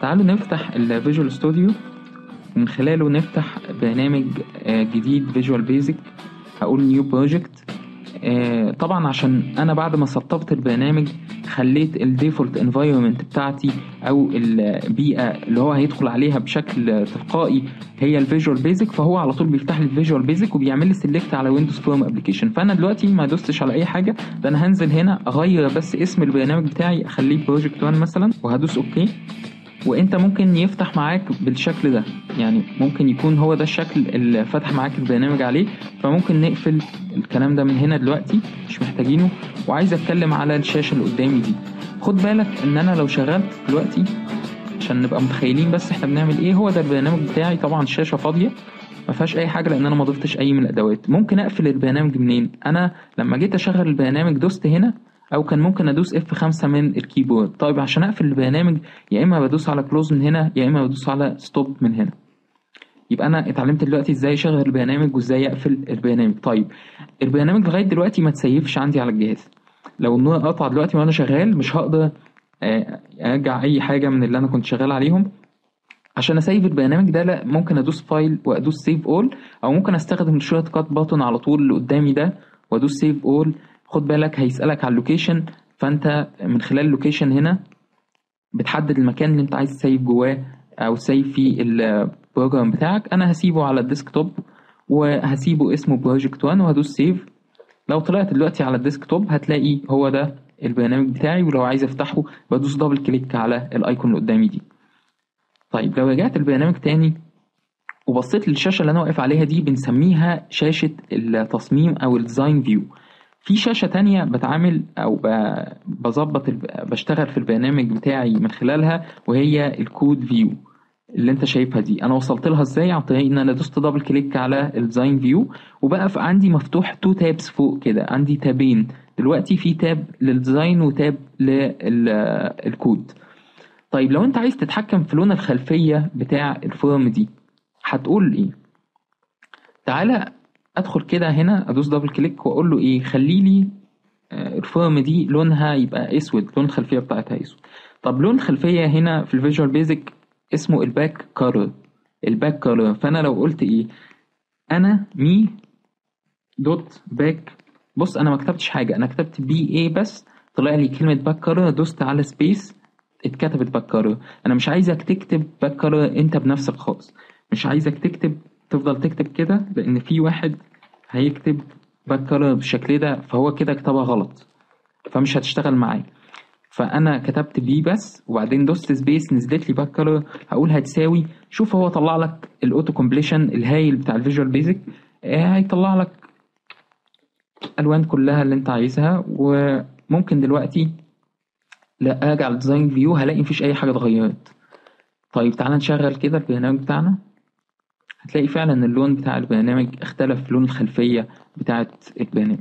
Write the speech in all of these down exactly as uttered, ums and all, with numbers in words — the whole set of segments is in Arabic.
تعالوا نفتح الفيجوال ستوديو ومن خلاله نفتح برنامج جديد فيجوال بيزك. هقول نيو بروجكت. طبعا عشان انا بعد ما سطبت البرنامج خليت الديفولت انفايرمنت بتاعتي او البيئه اللي هو هيدخل عليها بشكل تلقائي هي الفيجوال بيزك، فهو على طول بيفتح لي الفيجوال بيزك وبيعمل لي سيلكت على ويندوز كروم ابلكيشن. فانا دلوقتي ما دوستش على اي حاجه، ده انا هنزل هنا اغير بس اسم البرنامج بتاعي اخليه بروجكت واحد مثلا وهدوس اوكي. وانت ممكن يفتح معاك بالشكل ده، يعني ممكن يكون هو ده الشكل اللي فتح معاك البرنامج عليه. فممكن نقفل الكلام ده من هنا دلوقتي، مش محتاجينه. وعايز اتكلم على الشاشة اللي قدامي دي. خد بالك ان انا لو شغلت دلوقتي عشان نبقى متخيلين بس احنا بنعمل ايه، هو ده البرنامج بتاعي. طبعا الشاشة فاضية ما فيهاش اي حاجه لان انا ما ضفتش اي من الادوات. ممكن اقفل البرنامج منين؟ انا لما جيت اشغل البرنامج دوست هنا، او كان ممكن ادوس اف خمسة من الكيبورد. طيب عشان اقفل البرنامج يا اما بدوس على كلوز من هنا يا اما بدوس على ستوب من هنا. يبقى انا اتعلمت دلوقتي ازاي اشغل البرنامج وازاي اقفل البرنامج. طيب البرنامج لغايه دلوقتي ما تسيفش عندي على الجهاز. لو النور قطع دلوقتي وانا شغال مش هقدر ارجع اي حاجه من اللي انا كنت شغال عليهم. عشان اسيف البرنامج ده لا، ممكن ادوس فايل وادوس سيف اول، او ممكن استخدم الشورت كات باتون على طول اللي قدامي ده وادوس سيف اول. خد بالك هيسالك على اللوكيشن، فانت من خلال اللوكيشن هنا بتحدد المكان اللي انت عايز تسيف جواه او تسيف فيه البروجرام بتاعك. انا هسيبه على الديسكتوب وهسيبه اسمه بروجكت واحد وهدوس سيف. لو طلعت دلوقتي على الديسكتوب هتلاقي هو ده البرنامج بتاعي، ولو عايز افتحه بدوس دبل كليك على الايكون اللي قدامي دي. طيب لو رجعت البرنامج تاني وبصيت للشاشة اللي أنا واقف عليها دي، بنسميها شاشة التصميم أو الديزاين فيو. في شاشة تانية بتعامل أو بظبط بشتغل في البرنامج بتاعي من خلالها، وهي الكود فيو اللي انت شايفها دي. انا وصلت لها ازاي؟ عن طريق ان انا دوست دبل كليك على الديزاين فيو، وبقى في عندي مفتوح تو تابس فوق كده. عندي تابين دلوقتي، في تاب للديزاين وتاب للكود. طيب لو انت عايز تتحكم في لون الخلفية بتاع الفورم دي هتقول ايه؟ تعالى ادخل كده هنا ادوس دبل كليك واقول له ايه، خلي لي الفورم دي لونها يبقى اسود، لون الخلفية بتاعتها اسود. طب لون الخلفية هنا في الفيجوال بيزك اسمه الباك كولر. الباك كولر، فانا لو قلت ايه انا مي دوت باك، بص انا ما كتبتش حاجة، انا كتبت بي ايه بس طلع لي كلمة باك كولر، دوست على سبيس اتكتبت باك كولر. انا مش عايزك تكتب باك كولر انت بنفسك خالص، مش عايزك تكتب تفضل تكتب كده، لان في واحد هيكتب باك كولر بالشكل ده فهو كده كتبها غلط فمش هتشتغل معايا. فانا كتبت بي بس وبعدين دوست سبيس نزلت لي باك كولر، هقول هتساوي. شوف هو طلع لك الاوتو كومبليشن الهايل بتاع الفيجوال بيزك، هيطلع لك الالوان كلها اللي انت عايزها. وممكن دلوقتي لا ارجع للديزاين فيو هلاقي مفيش اي حاجه اتغيرت. طيب تعالى نشغل كده البرنامج بتاعنا، هتلاقي فعلا اللون بتاع البرنامج اختلف، لون الخلفيه بتاعه البرنامج.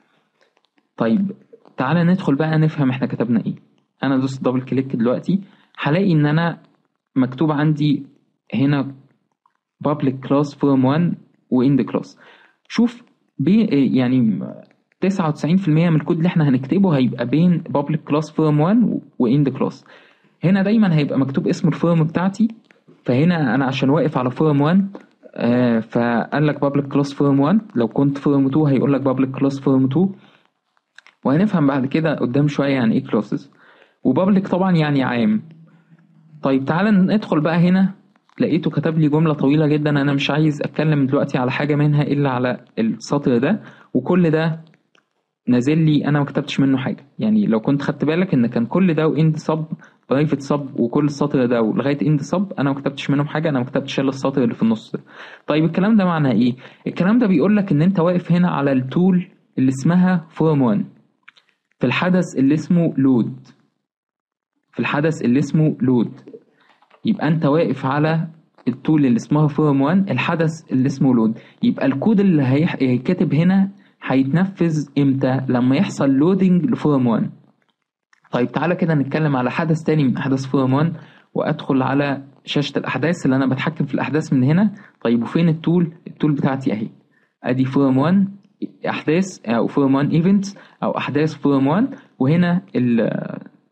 طيب تعالى ندخل بقى نفهم احنا كتبنا ايه. انا دوست دبل كليك دلوقتي هلاقي ان انا مكتوب عندي هنا public class form واحد و end class. شوف بي يعني تسعة وتسعين في المية من الكود اللي احنا هنكتبه هيبقى بين public class form واحد و end class. هنا دايما هيبقى مكتوب اسم الفورم بتاعتي، فهنا انا عشان واقف على فورم واحد آه فقال لك public class form واحد. لو كنت فورم اتنين هيقول لك public class form اتنين. وهنفهم بعد كده قدام شويه يعني ايه كلاسز. وبابليك طبعا يعني عام. طيب تعالى ندخل بقى هنا، لقيته كتب لي جمله طويله جدا، انا مش عايز اتكلم دلوقتي على حاجه منها الا على السطر ده. وكل ده نازل لي انا ما كتبتش منه حاجه، يعني لو كنت خدت بالك ان كان كل ده واند سب برايفت سب وكل السطر ده لغايه اند سب انا ما كتبتش منهم حاجه، انا ما كتبتش الا السطر اللي في النص ده. طيب الكلام ده معناه ايه؟ الكلام ده بيقول لك ان انت واقف هنا على التول اللي اسمها فورم واحد في الحدث اللي اسمه لود، في الحدث اللي اسمه لود. يبقى انت واقف على التول اللي اسمها فورم واحد الحدث اللي اسمه لود. يبقى الكود اللي هيكتب هنا هيتنفذ امتى؟ لما يحصل لودنج لفورم واحد. طيب تعالى كده نتكلم على حدث تاني من احداث فورم واحد، وادخل على شاشة الاحداث اللي انا بتحكم في الاحداث من هنا. طيب وفين التول؟ التول بتاعتي اهي، ادي فورم واحد احداث او فورم واحد ايفنتس او احداث فورم واحد، وهنا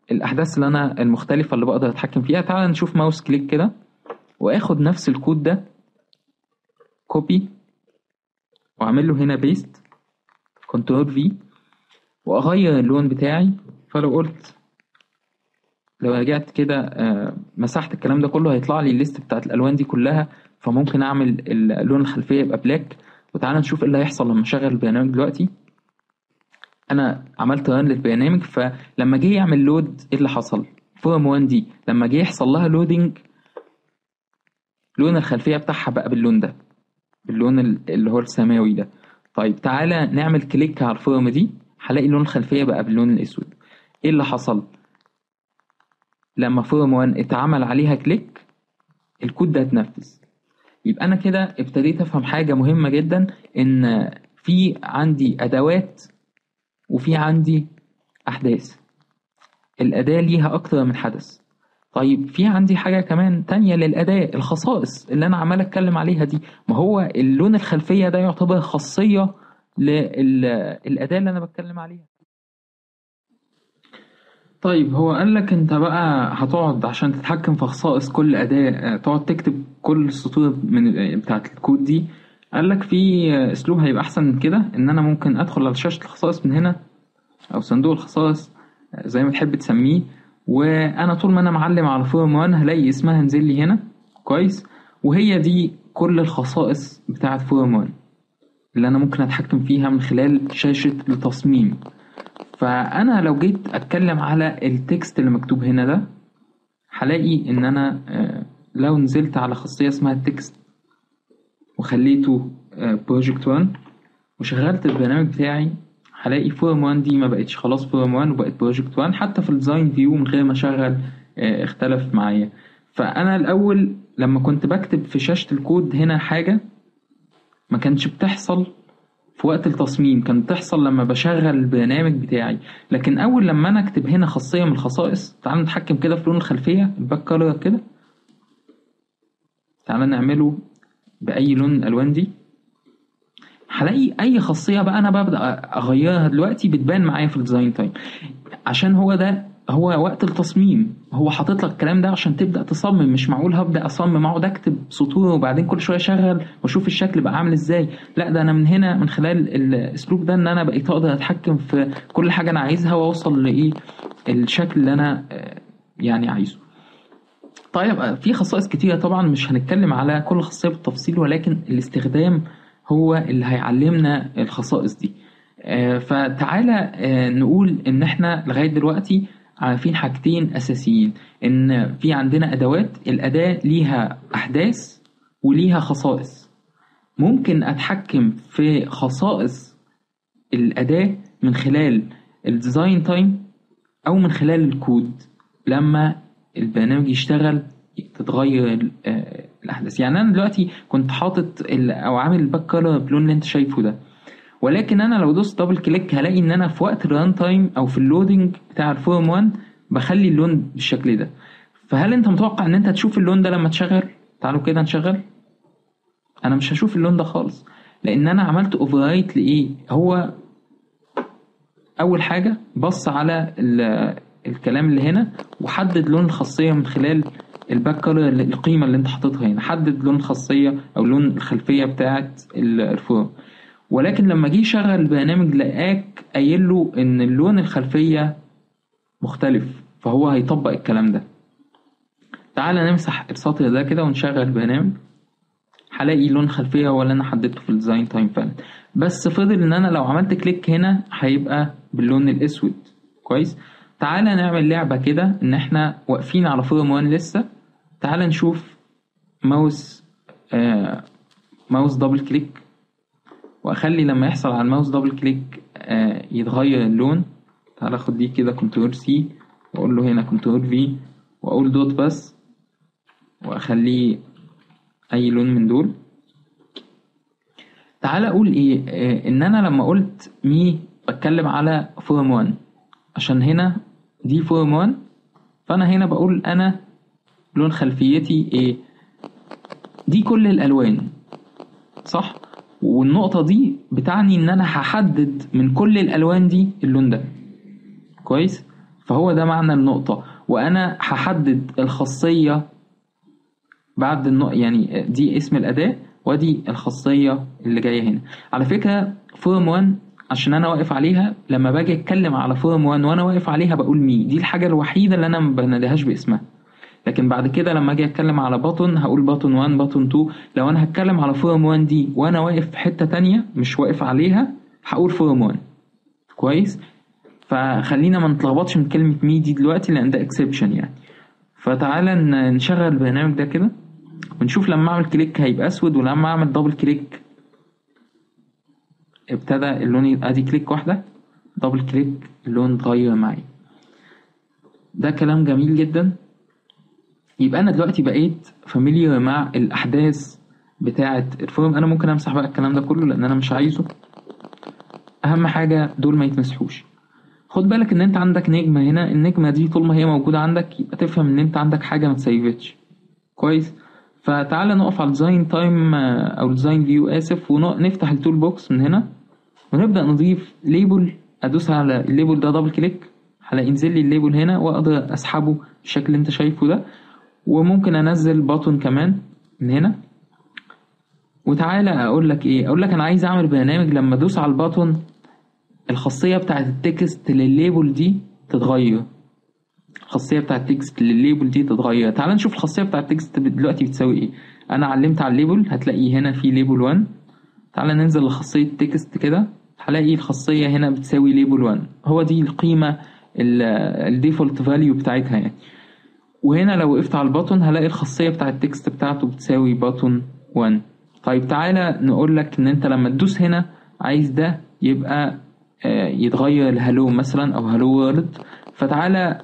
الاحداث اللي انا المختلفه اللي بقدر اتحكم فيها. تعال نشوف ماوس كليك كده واخد نفس الكود ده كوبي واعمل له هنا بيست كنترول في واغير اللون بتاعي. فلو قلت لو رجعت كده آه، مسحت الكلام ده كله هيطلع لي الليست بتاعت الالوان دي كلها. فممكن اعمل اللون الخلفيه يبقى بلاك. وتعالى نشوف ايه اللي هيحصل لما اشغل البرنامج دلوقتي. انا عملت ران للبرنامج فلما جه يعمل لود ايه اللي حصل؟ فورم واحد دي لما جه يحصل لها لودنج لون الخلفيه بتاعها بقى باللون ده، باللون اللي هو السماوي ده. طيب تعالى نعمل كليك على الفورم دي هلاقي لون الخلفيه بقى باللون الاسود. ايه اللي حصل؟ لما فورم واحد اتعمل عليها كليك الكود ده اتنفذ. يبقى انا كده ابتديت افهم حاجه مهمه جدا، ان في عندي ادوات وفي عندي احداث. الاداه ليها اكتر من حدث. طيب في عندي حاجه كمان تانية للاداه، الخصائص اللي انا عمال اتكلم عليها دي. ما هو اللون الخلفيه ده يعتبر خاصيه للاداه اللي انا بتكلم عليها. طيب هو قال لك انت بقى هتقعد عشان تتحكم في خصائص كل اداة تقعد تكتب كل السطور من بتاعت الكود دي. قال لك في اسلوب هيبقى احسن من كده، ان انا ممكن ادخل على شاشة الخصائص من هنا او صندوق الخصائص زي ما تحب تسميه، وانا طول ما انا معلم على فورم واحد هلاقي اسمها نزل لي هنا كويس. وهي دي كل الخصائص بتاعت فورم واحد اللي انا ممكن اتحكم فيها من خلال شاشة التصميم. فانا لو جيت اتكلم على التكست اللي مكتوب هنا ده هلاقي ان انا لو نزلت على خاصية اسمها التكست وخليته بروجكت واحد وشغلت البرنامج بتاعي هلاقي فورم واحد دي ما بقتش خلاص فورم واحد وبقت بروجكت واحد. حتى في الديزاين فيو من غير ما اشغل اختلف معايا. فانا الاول لما كنت بكتب في شاشة الكود هنا حاجة ما كانش بتحصل في وقت التصميم، كانت تحصل لما بشغل البرنامج بتاعي. لكن اول لما انا اكتب هنا خاصية من الخصائص، تعالوا نتحكم كده في لون الخلفية الباك كولر كده، تعالوا نعمله باي لون الالوان دي، هلاقي اي خاصية بقى انا ببدأ اغيرها دلوقتي بتبان معايا في الديزاين تايم. عشان هو ده هو وقت التصميم، هو حاطط لك الكلام ده عشان تبدأ تصمم. مش معقول هبدأ اصمم اقعد اكتب سطور وبعدين كل شوية اشغل واشوف الشكل بقى عامل ازاي. لا، ده انا من هنا من خلال الاسلوب ده ان انا بقيت اقدر اتحكم في كل حاجة انا عايزها واوصل لايه الشكل اللي انا يعني عايزه. طيب في خصائص كتيرة طبعا مش هنتكلم على كل خاصية بالتفصيل، ولكن الاستخدام هو اللي هيعلمنا الخصائص دي. فتعالى نقول ان احنا لغاية دلوقتي عارفين حاجتين اساسيين، ان في عندنا ادوات، الاداة ليها احداث وليها خصائص. ممكن اتحكم في خصائص الاداة من خلال الديزاين تايم او من خلال الكود. لما البرنامج يشتغل تتغير الاحداث. يعني انا دلوقتي كنت حاطط او عامل الباك كولر باللون اللي انت شايفه ده، ولكن انا لو دوست دبل كليك هلاقي ان انا في وقت الران تايم او في اللودنج بتاع الفورم واحد بخلي اللون بالشكل ده. فهل انت متوقع ان انت تشوف اللون ده لما تشغل؟ تعالوا كده نشغل. انا مش هشوف اللون ده خالص لان انا عملت اوفررايت لايه. هو اول حاجة بص على الكلام اللي هنا وحدد لون الخاصية من خلال الباك كولر، القيمة اللي انت حاططها هنا حدد لون الخاصية او لون الخلفية بتاعت الفورم. ولكن لما جه يشغل البرنامج لقاك قايل له ان اللون الخلفية مختلف، فهو هيطبق الكلام ده. تعال نمسح السطر ده كده ونشغل البرنامج، هلاقي لون خلفية هو اللي انا حددته في الديزاين تايم فعلا، بس فضل ان انا لو عملت كليك هنا هيبقى باللون الاسود كويس. تعال نعمل لعبة كده ان احنا واقفين على فورم واحد لسه. تعال نشوف ماوس آه ماوس دبل كليك واخلي لما يحصل على الماوس دبل كليك آه يتغير اللون. تعال اخد دي كده كنترول سي واقول له هنا كنترول في واقول دوت بس واخليه اي لون من دول. تعال اقول ايه آه ان انا لما قلت مي بتكلم على فورم واحد عشان هنا دي فورم واحد، فانا هنا بقول انا لون خلفيتي ايه، دي كل الالوان صح. والنقطة دي بتعني ان انا هحدد من كل الالوان دي اللون ده كويس. فهو ده معنى النقطة، وانا هحدد الخاصية بعد النقطة، يعني دي اسم الأداة ودي الخاصية اللي جاية هنا. على فكرة فورم واحد عشان انا واقف عليها، لما باجي اتكلم على فورم واحد وانا واقف عليها بقول مي، دي الحاجة الوحيدة اللي انا ما بناديهاش باسمها. لكن بعد كده لما اجي اتكلم على باتون هقول باتون واحد باتون اتنين. لو انا هتكلم على فورم واحد دي وانا واقف في حتة تانية مش واقف عليها هقول فورم واحد. كويس. فخلينا ما نتلخبطش من كلمة مي دي دلوقتي لان ده اكسبشن يعني. فتعالى نشغل البرنامج ده كده ونشوف لما اعمل كليك هيبقى اسود، ولما اعمل دبل كليك ابتدى اللون يبقى، ادي كليك واحدة دبل كليك اللون اتغير معايا. ده كلام جميل جدا. يبقى انا دلوقتي بقيت فاميليار مع الاحداث بتاعه الفورم. انا ممكن امسح بقى الكلام ده كله لان انا مش عايزه. اهم حاجه دول ما يتمسحوش. خد بالك ان انت عندك نجمه هنا، النجمه دي طول ما هي موجوده عندك يبقى تفهم ان انت عندك حاجه ما تسيفتش. كويس. فتعالى نقف على ديزاين تايم او ديزاين فيو اسف، ونفتح التول بوكس من هنا ونبدا نضيف ليبل. ادوس على الليبل ده دبل كليك هلاقي ينزل لي الليبل هنا واقدر اسحبه بالشكل اللي انت شايفه ده. وممكن انزل باتون كمان من هنا. وتعالى اقول لك ايه، اقول لك انا عايز اعمل برنامج لما ادوس على الباتون الخاصيه بتاعه التكست للليبل دي تتغير. الخاصيه بتاعه التكست للليبل دي تتغير. تعال نشوف الخاصيه بتاعه التكست دلوقتي بتساوي ايه. انا علمت على الليبل هتلاقي هنا في ليبل واحد. تعال ننزل لخاصيه تكست كده هلاقي الخاصيه هنا بتساوي ليبل واحد. هو دي القيمه الديفولت فاليو بتاعتها يعني. وهنا لو وقفت على الباتون هلاقي الخاصيه بتاعه التكست بتاعته بتساوي باتون واحد. طيب تعالى نقول لك ان انت لما تدوس هنا عايز ده يبقى يتغير لهالو مثلا او هالو وورلد. فتعالى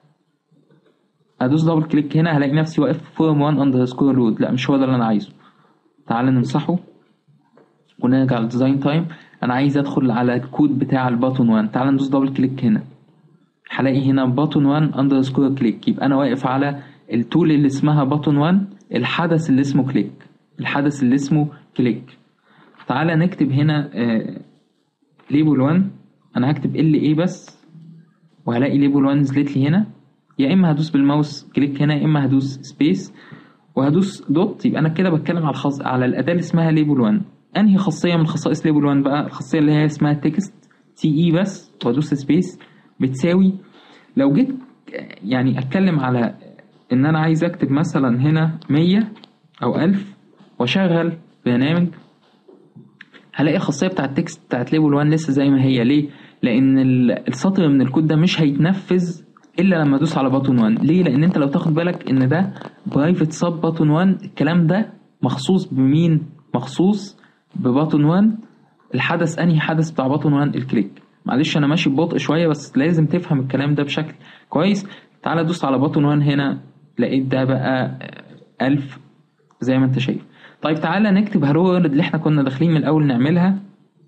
ادوس دبل كليك هنا هلاقي نفسي واقف فورم واحد اندرسكور لود. لا مش هو ده اللي انا عايزه. تعالى نمسحه ونرجع للديزاين تايم. انا عايز ادخل على الكود بتاع الباتون واحد. تعالى ندوس دبل كليك هنا هلاقي هنا باتون واحد اندرسكور كليك. يبقى انا واقف على التول اللي اسمها باتون واحد، الحدث اللي اسمه كليك، الحدث اللي اسمه كليك. تعالى نكتب هنا آه ليبل واحد. انا هكتب ال ايه بس وهلاقي ليبل واحد نزلت لي هنا. يا اما هدوس بالماوس كليك هنا يا اما هدوس سبيس وهدوس دوت. يبقى انا كده بتكلم على الخاص على الاداه اللي اسمها ليبل واحد. انهي خاصيه من خصائص ليبل واحد بقى؟ الخاصيه اللي هي اسمها تكست تي اي بس وهدوس سبيس بتساوي. لو جيت يعني اتكلم على ان انا عايز اكتب مثلا هنا مية او الف واشغل برنامج هلاقي الخاصيه بتاعه التكست بتاعه ليبل واحد لسه زي ما هي. ليه؟ لان السطر من الكود ده مش هيتنفذ الا لما ادوس على باتون واحد. ليه؟ لان انت لو تاخد بالك ان ده برايفت سب باتون واحد. الكلام ده مخصوص بمين؟ مخصوص بباتون واحد. الحدث انهي حدث بتاع باتون واحد؟ الكليك. معلش انا ماشي ببطء شويه بس لازم تفهم الكلام ده بشكل كويس. تعالى دوس على باتون واحد هنا لقيت ده بقى الف زي ما انت شايف. طيب تعالى نكتب هالو وورلد اللي احنا كنا داخلين من الاول نعملها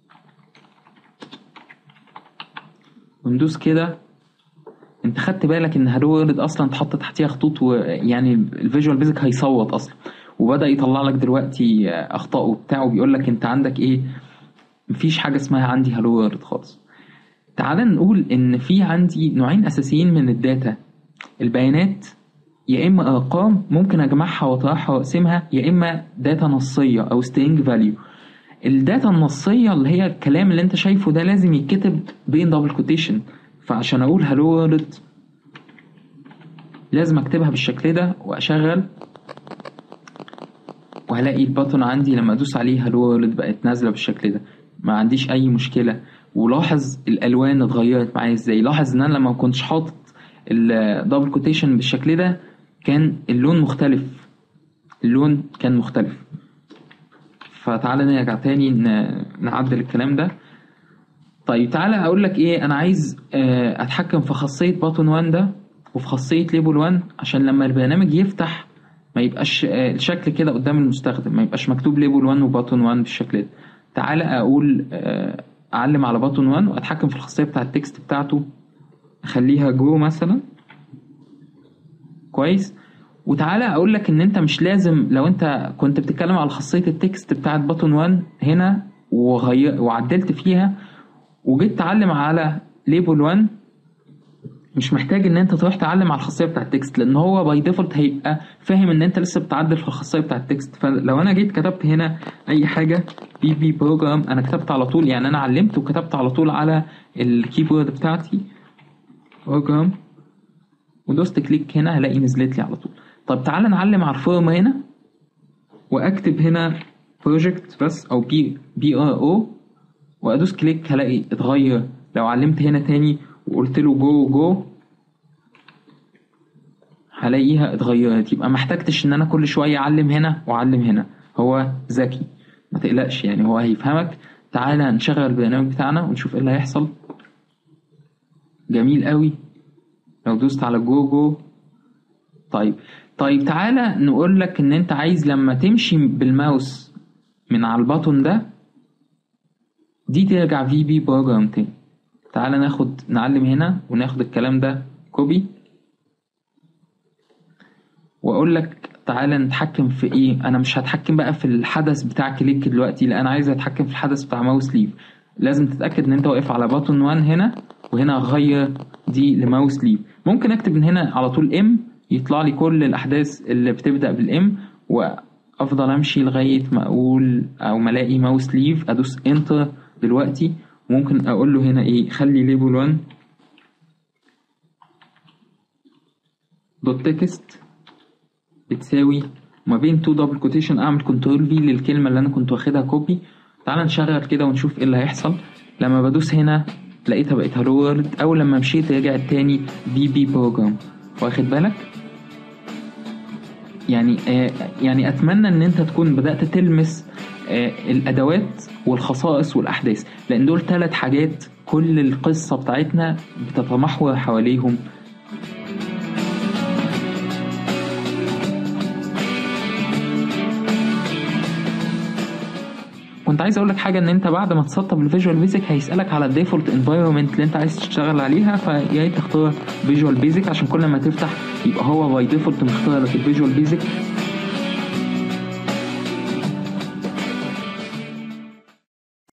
وندوس كده. انت خدت بالك ان هالو وورلد اصلا اتحط تحتيها خطوط ويعني الفيجوال بيزك هيصوت اصلا وبدا يطلع لك دلوقتي اخطاء وبتاعه بيقول لك انت عندك ايه. مفيش حاجه اسمها عندي هالو وورلد خالص. تعال نقول ان في عندي نوعين اساسيين من الداتا. البيانات يا اما ارقام ممكن اجمعها واطرحها واقسمها، يا اما داتا نصيه او string value. الداتا النصيه اللي هي الكلام اللي انت شايفه ده لازم يتكتب بين دبل كوتيشن. فعشان اقول هالو وورلد لازم اكتبها بالشكل ده واشغل وهلاقي الباتون عندي لما ادوس عليه هالو وورلد بقت نازله بالشكل ده. ما عنديش اي مشكله. ولاحظ الالوان اتغيرت معايا ازاي. لاحظ ان انا لما ما كنتش حاطط الدبل كوتيشن بالشكل ده كان اللون مختلف. اللون كان مختلف. فتعالى نرجع تاني نعدل الكلام ده. طيب تعالى اقول لك ايه. انا عايز اتحكم في خاصيه باتون واحد ده وفي خاصيه ليبل واحد عشان لما البرنامج يفتح ما يبقاش الشكل كده قدام المستخدم، ما يبقاش مكتوب ليبل واحد وباتون واحد بالشكل ده. تعالى اقول اعلم على باتون واحد واتحكم في الخاصيه بتاعه التكست بتاعته اخليها جو مثلا. كويس. وتعالى اقول لك ان انت مش لازم لو انت كنت بتتكلم على خاصيه التكست بتاعه باتون واحد هنا وغير وعدلت فيها وجيت تعلم على ليبل واحد مش محتاج ان انت تروح تعلم على الخاصيه بتاع التكست، لان هو باي ديفولت هيبقى فاهم ان انت لسه بتعدل في الخاصيه بتاع التكست. فلو انا جيت كتبت هنا اي حاجه بي بي بروجرام، انا كتبت على طول، يعني انا علمت وكتبت على طول على الكيبورد بتاعتي بروجرام ودوست كليك هنا هلاقي نزلت لي على طول. طب تعالى نعلم على الفورم هنا واكتب هنا بروجكت بس او بي بي ار او وادوس كليك هلاقي اتغير. لو علمت هنا تاني وقلت له جو جو هلاقيها اتغيرت. يبقى ما احتاجتش ان انا كل شويه اعلم هنا واعلم هنا، هو ذكي ما تقلقش يعني هو هيفهمك. تعالى نشغل البرنامج بتاعنا ونشوف ايه اللي هيحصل. جميل قوي لو دوست على جو جو. طيب طيب تعالى نقول لك ان انت عايز لما تمشي بالماوس من على البطن ده دي ترجع في بي بروجرام تاني. تعالى ناخد نعلم هنا وناخد الكلام ده كوبي واقول لك تعالى نتحكم في ايه. انا مش هتحكم بقى في الحدث بتاع كليك دلوقتي، لا انا عايز اتحكم في الحدث بتاع ماوس ليف. لازم تتاكد ان انت واقف على بطن واحد هنا، وهنا اغير دي لماوس ليف. ممكن اكتب من هنا على طول ام يطلع لي كل الاحداث اللي بتبدا بالام، وافضل امشي لغايه ما اقول او ما الاقي ماوس ليف ادوس انتر دلوقتي. ممكن اقول له هنا ايه، خلي ليبل واحد دوت تكست بتساوي ما بين تو دبل كوتيشن، اعمل كنترول في للكلمه اللي انا كنت واخدها كوبي. تعال نشغل كده ونشوف ايه اللي هيحصل. لما بدوس هنا لقيتها بقت هالو وورلد، او لما مشيت رجعت تاني بي بي بروجرام. واخد بالك؟ يعني آه يعني اتمنى ان انت تكون بدات تلمس آه الادوات والخصائص والاحداث، لان دول ثلاث حاجات كل القصه بتاعتنا بتتمحور حواليهم. كنت عايز اقول لك حاجه، ان انت بعد ما تسطب الفيجوال بيزك هيسالك على الديفولت انفايرمنت اللي انت عايز تشتغل عليها، فيا ريت تختار فيجوال بيزك عشان كل ما تفتح يبقى هو باي ديفولت مختار لك الفيجوال بيزك.